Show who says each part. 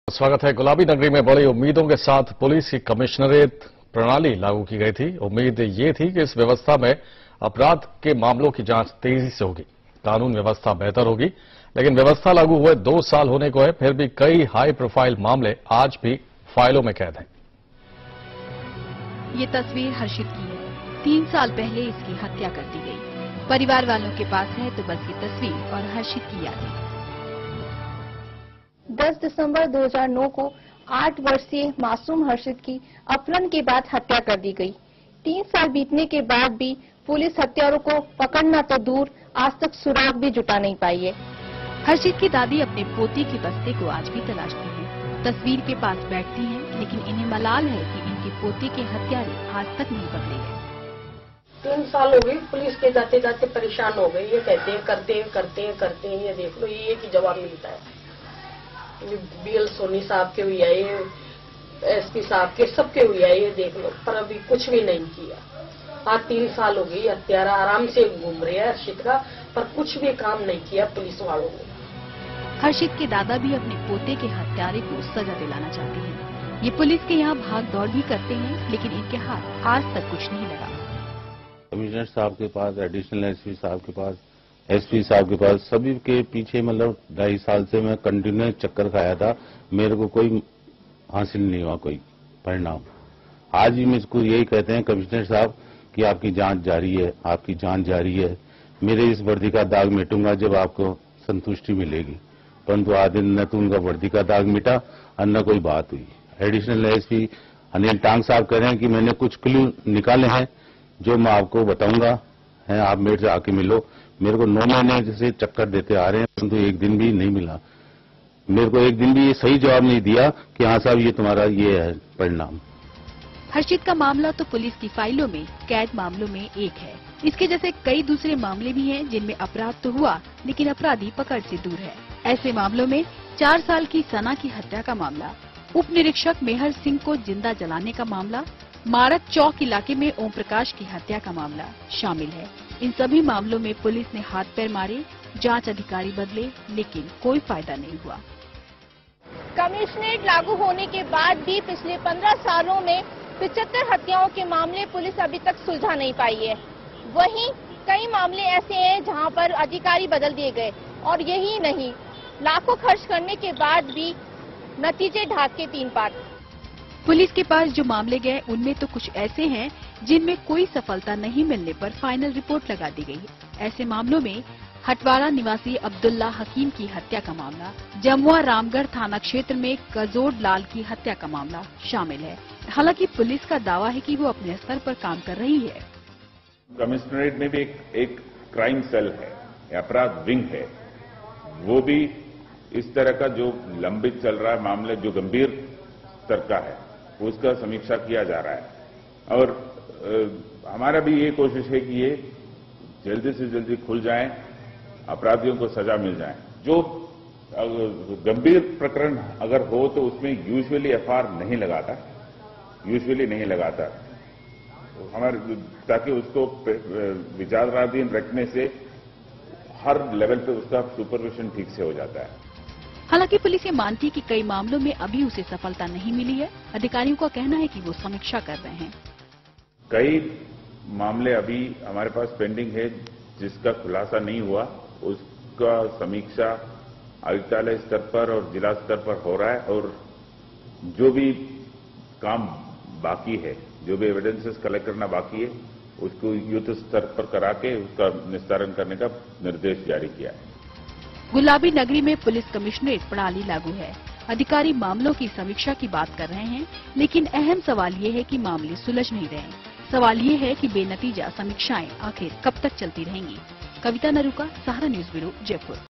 Speaker 1: स्वागत है। गुलाबी नगरी में बड़ी उम्मीदों के साथ पुलिस की कमिश्नरेट प्रणाली लागू की गई थी। उम्मीद ये थी कि इस व्यवस्था में अपराध के मामलों की जांच तेजी से होगी, कानून व्यवस्था बेहतर होगी। लेकिन व्यवस्था लागू हुए 2 साल होने को है, फिर भी कई हाई प्रोफाइल मामले आज भी फाइलों में कैद हैं।
Speaker 2: ये तस्वीर हर्षित की है। 3 साल पहले इसकी हत्या कर दी गई। परिवार वालों के पास है तो बस ये तस्वीर और हर्षित की यादें।
Speaker 3: 10 दिसंबर 2009 को 8 वर्षीय मासूम हर्षित की अपहरण के बाद हत्या कर दी गई। 3 साल बीतने के बाद भी पुलिस हत्यारों को पकड़ना तो दूर, आज तक सुराग भी जुटा नहीं पाई है।
Speaker 2: हर्षित की दादी अपने पोती के बस्ते को आज भी तलाशती हैं। तस्वीर के पास बैठती हैं, लेकिन इन्हें मलाल है कि इनके पोते के हत्यारे आज तक नहीं पकड़े गए।
Speaker 4: 3 साल हो गए, पुलिस के जाते जाते परेशान हो गए। ये कहते हैं करते हैं, ये देख लो, ये की जवाब मिलता है। बीएल सोनी साहब के हुई है, ये एसपी साहब के, सबके हुई है, ये देख लो, पर अभी कुछ भी नहीं किया। आज 3 साल हो गई, हत्यारा आराम से घूम रहे हैं हर्षित का, पर कुछ भी काम नहीं किया पुलिस वालों ने।
Speaker 2: हर्षित के दादा भी अपने पोते के हत्यारे को सजा दिलाना चाहते हैं। ये पुलिस के यहाँ भाग दौड़ भी करते हैं, लेकिन इनके हाथ आज तक कुछ नहीं लगा।
Speaker 5: कमिश्नर साहब के पास, एडिशनल एसपी साहब के पास, एसपी साहब के पास, सभी के पीछे मतलब 2.5 साल से मैं कंटिन्यू चक्कर खाया था। मेरे को कोई हासिल नहीं हुआ कोई परिणाम। आज भी मुझको यही कहते हैं कमिश्नर साहब कि आपकी जांच जारी है, आपकी जांच जारी है। मेरे इस वर्दी का दाग मिटूंगा जब आपको संतुष्टि मिलेगी, परंतु आज दिन न तो उनका वर्दी का दाग मिटा और न कोई बात हुई। एडिशनल एसपी अनिल टांग साहब कह रहे हैं कि मैंने कुछ क्लू निकाले हैं जो मैं आपको बताऊंगा, है आप मेरे से आके मिलो। मेरे को 9 महीने से चक्कर देते आ रहे हैं, परंतु एक दिन भी नहीं मिला। मेरे को एक दिन भी ये सही जवाब नहीं दिया कि हाँ साहब ये तुम्हारा ये है परिणाम।
Speaker 2: हर्षित का मामला तो पुलिस की फाइलों में कैद मामलों में एक है। इसके जैसे कई दूसरे मामले भी हैं जिनमें अपराध तो हुआ, लेकिन अपराधी पकड़ से दूर है। ऐसे मामलों में 4 साल की सना की हत्या का मामला, उप निरीक्षक मेहर सिंह को जिंदा जलाने का मामला, मारक चौक इलाके में ओम प्रकाश की हत्या का मामला शामिल है। इन सभी मामलों में पुलिस ने हाथ पैर मारे, जांच अधिकारी बदले, लेकिन कोई फायदा नहीं हुआ।
Speaker 3: कमिश्नरेट लागू होने के बाद भी पिछले 15 सालों में 75 हत्याओं के मामले पुलिस अभी तक सुलझा नहीं पाई है। वहीं कई मामले ऐसे हैं जहां पर अधिकारी बदल दिए गए, और यही नहीं, लाखों खर्च करने के बाद भी नतीजे ढाक के 3 पात।
Speaker 2: पुलिस के पास जो मामले गए उनमें तो कुछ ऐसे हैं जिनमें कोई सफलता नहीं मिलने पर फाइनल रिपोर्ट लगा दी गई है। ऐसे मामलों में हटवाड़ा निवासी अब्दुल्ला हकीम की हत्या का मामला, जमुआ रामगढ़ थाना क्षेत्र में गजोड़ लाल की हत्या का मामला शामिल है। हालांकि पुलिस का दावा है कि वो अपने स्तर पर काम कर रही है।
Speaker 6: कमिश्नरेट में भी एक क्राइम सेल है, अपराध विंग है। वो भी इस तरह का जो लंबित चल रहा है मामले, जो गंभीर स्तर का है, उसका समीक्षा किया जा रहा है। और हमारा भी ये कोशिश है कि ये जल्दी से जल्दी खुल जाए, अपराधियों को सजा मिल जाए। जो गंभीर प्रकरण अगर हो तो उसमें यूजुअली एफआईआर नहीं लगाता हमारे, ताकि उसको विचाराधीन रखने से हर लेवल पे उसका सुपरविजन ठीक से हो जाता है।
Speaker 2: हालांकि पुलिस ये मानती है कि कई मामलों में अभी उसे सफलता नहीं मिली है। अधिकारियों का कहना है कि वो समीक्षा कर रहे हैं।
Speaker 6: कई मामले अभी हमारे पास पेंडिंग है जिसका खुलासा नहीं हुआ, उसका समीक्षा आयुक्तालय स्तर पर और जिला स्तर पर हो रहा है। और जो भी काम बाकी है, जो भी एविडेंसेस कलेक्ट करना बाकी है, उसको युद्ध स्तर पर करा के उसका निस्तारण करने का निर्देश जारी किया है।
Speaker 2: गुलाबी नगरी में पुलिस कमिश्नरेट प्रणाली लागू है। अधिकारी मामलों की समीक्षा की बात कर रहे हैं, लेकिन अहम सवाल ये है कि मामले सुलझ नहीं रहे। सवाल ये है कि बेनतीजा समीक्षाएं आखिर कब तक चलती रहेंगी। Kavita Naruka, Sahara news bureau, Jaipur.